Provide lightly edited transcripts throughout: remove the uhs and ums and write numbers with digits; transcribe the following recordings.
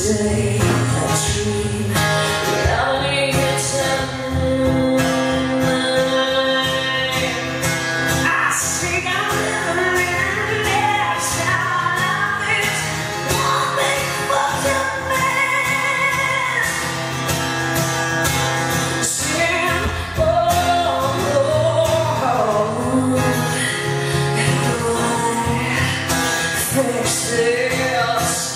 day I dream reality gets I see I'm living in this town. It's one big fucking mess. Saying, how do I fix this?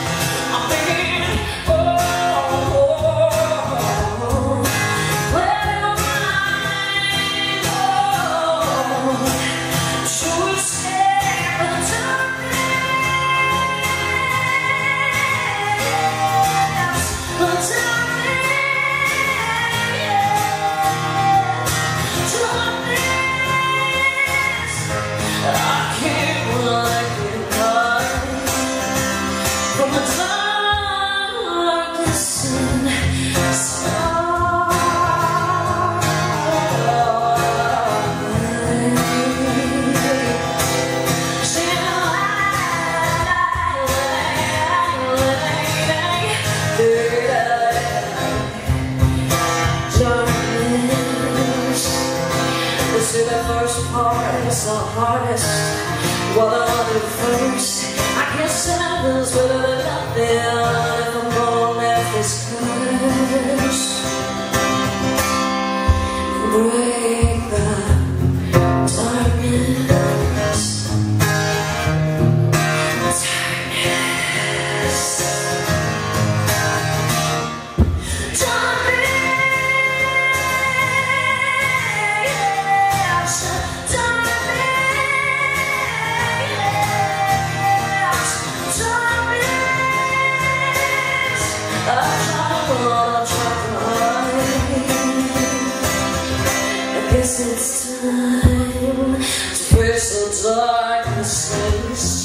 The first part is the hardest. What I do first, I can't sentence with nothing. If I'm gonna let this curse break the darkness. I guess it's time to face the darkness.